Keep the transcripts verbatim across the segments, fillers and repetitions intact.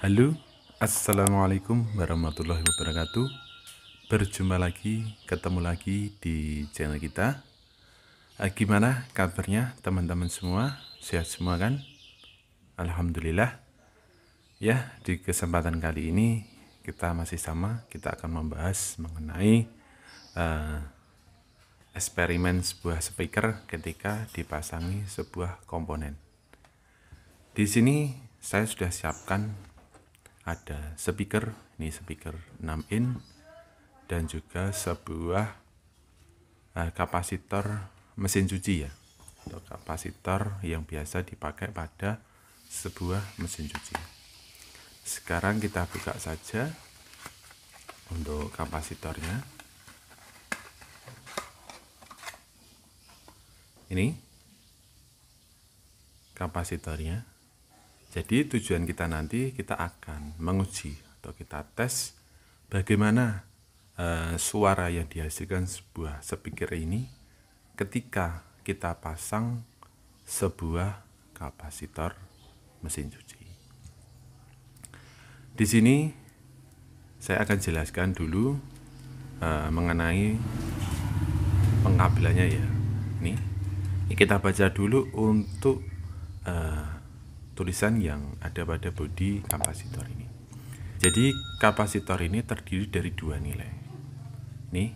Halo, assalamualaikum warahmatullahi wabarakatuh. Berjumpa lagi, ketemu lagi di channel kita. Eh, Gimana kabarnya teman-teman semua? Sehat semua kan? Alhamdulillah. Ya, di kesempatan kali ini kita masih sama. Kita akan membahas mengenai eh, eksperimen sebuah speaker ketika dipasangi sebuah komponen. Di sini saya sudah siapkan ada speaker, ini speaker enam in, dan juga sebuah uh, kapasitor mesin cuci ya, atau kapasitor yang biasa dipakai pada sebuah mesin cuci. Sekarang kita buka saja untuk kapasitornya. Ini kapasitornya. Jadi tujuan kita nanti kita akan menguji atau kita tes bagaimana uh, suara yang dihasilkan sebuah speaker ini ketika kita pasang sebuah kapasitor mesin cuci. Di sini saya akan jelaskan dulu uh, mengenai pengkabelannya ya. Nih, kita baca dulu untuk uh, tulisan yang ada pada bodi kapasitor ini. Jadi kapasitor ini terdiri dari dua nilai. Nih,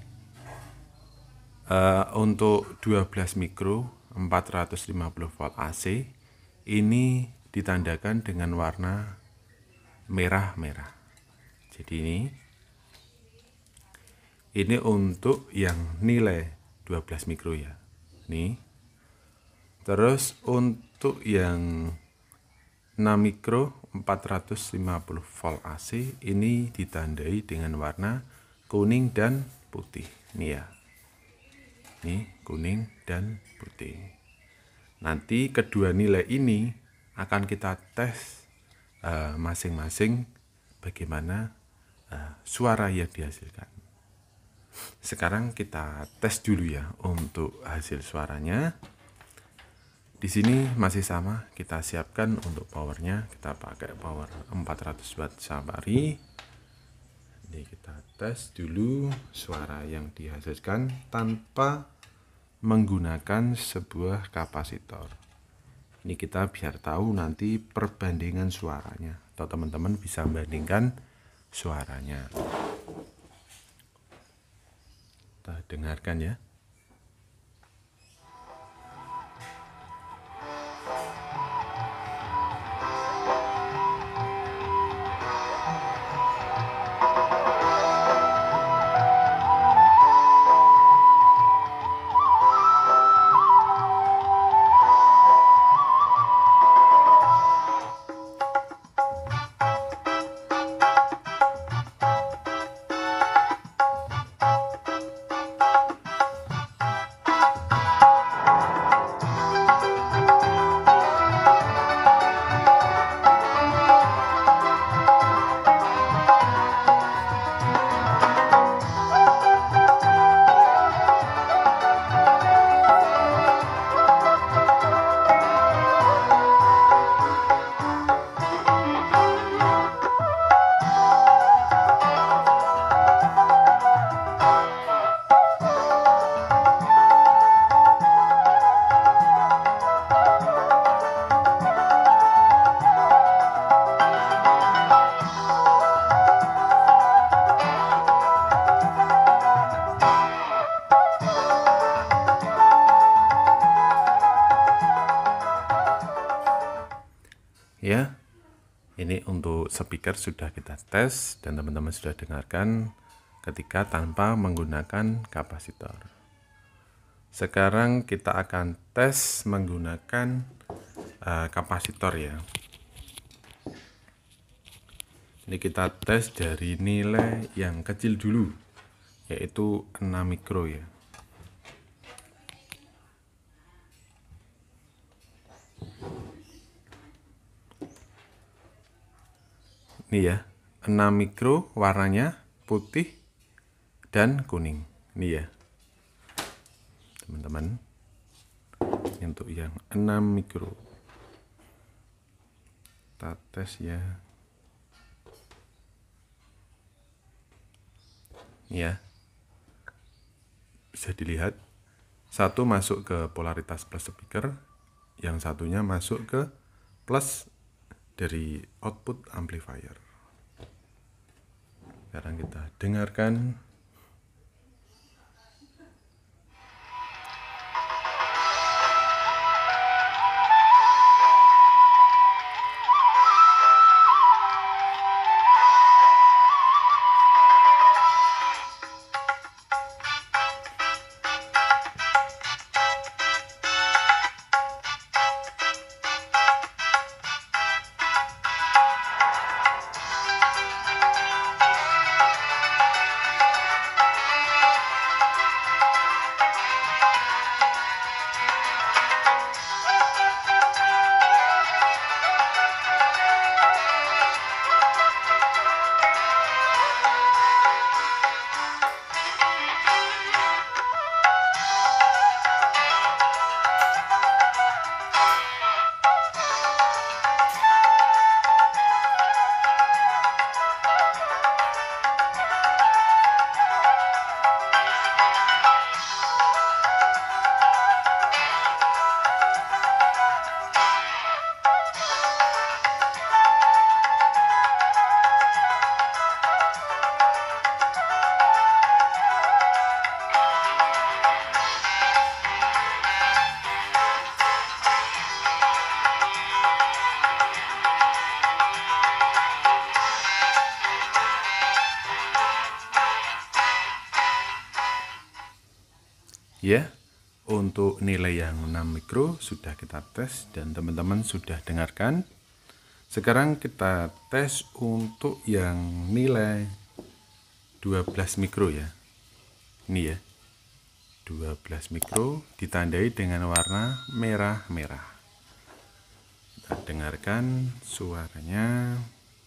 uh, untuk dua belas mikro empat ratus lima puluh volt A C ini ditandakan dengan warna merah-merah. Jadi ini ini untuk yang nilai dua belas mikro ya. Nih. Terus untuk yang enam mikro empat ratus lima puluh volt A C ini ditandai dengan warna kuning dan putih. Ini ya. Ini kuning dan putih. Nanti kedua nilai ini akan kita tes uh, masing-masing bagaimana uh, suara yang dihasilkan. Sekarang kita tes dulu ya untuk hasil suaranya. Di sini masih sama, kita siapkan untuk powernya, kita pakai power empat ratus watt Safari. Ini kita tes dulu suara yang dihasilkan tanpa menggunakan sebuah kapasitor. Ini kita biar tahu nanti perbandingan suaranya, atau teman-teman bisa bandingkan suaranya. Kita dengarkan ya. Ya, ini untuk speaker sudah kita tes dan teman-teman sudah dengarkan ketika tanpa menggunakan kapasitor. Sekarang kita akan tes menggunakan uh, kapasitor ya. Ini kita tes dari nilai yang kecil dulu, yaitu enam mikro ya. Ini ya, enam mikro warnanya putih dan kuning. Ini ya, teman-teman. Untuk yang enam mikro. Kita tes ya. ya. Bisa dilihat, satu masuk ke polaritas plus speaker, yang satunya masuk ke plus dari output amplifier. Sekarang kita dengarkan. Ya, untuk nilai yang enam mikro sudah kita tes dan teman-teman sudah dengarkan. Sekarang kita tes untuk yang nilai dua belas mikro ya. Ini ya, dua belas mikro ditandai dengan warna merah-merah. Kita dengarkan suaranya.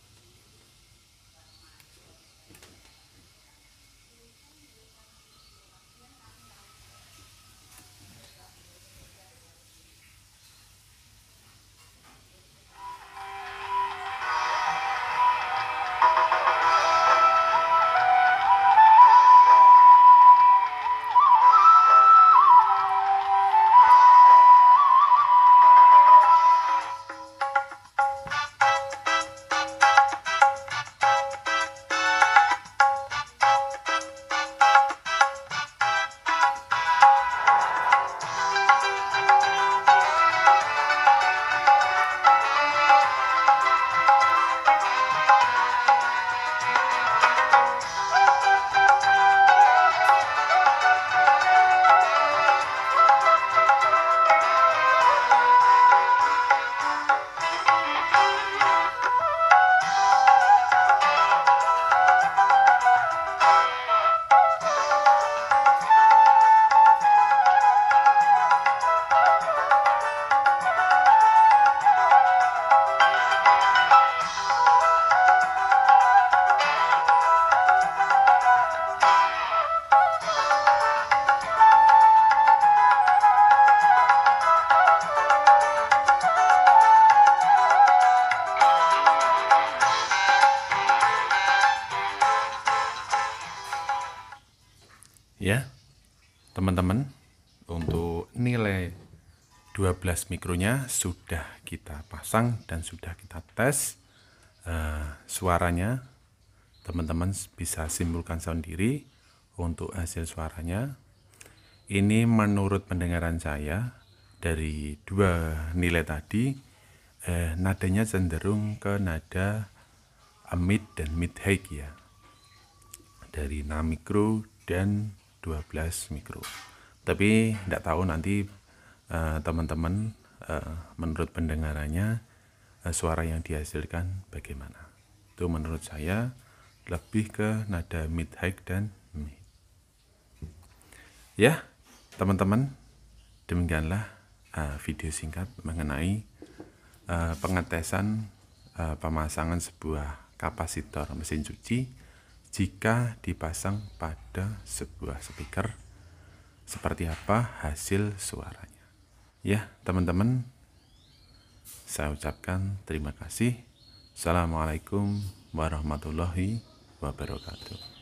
Ya, teman-teman, untuk nilai dua belas mikronya sudah kita pasang dan sudah kita tes. Uh, suaranya teman-teman bisa simpulkan sendiri untuk hasil suaranya. Ini menurut pendengaran saya dari dua nilai tadi, eh, nadanya cenderung ke nada mid dan mid high ya, dari enam mikro dan dua belas mikro. Tapi tidak tahu nanti uh, teman-teman uh, menurut pendengarannya uh, suara yang dihasilkan bagaimana. Itu menurut saya lebih ke nada mid high dan mid. Ya, teman-teman, demikianlah uh, video singkat mengenai uh, pengetesan uh, pemasangan sebuah kapasitor mesin cuci jika dipasang pada sebuah speaker, seperti apa hasil suaranya. Ya, teman-teman, saya ucapkan terima kasih. Assalamualaikum warahmatullahi wabarakatuh.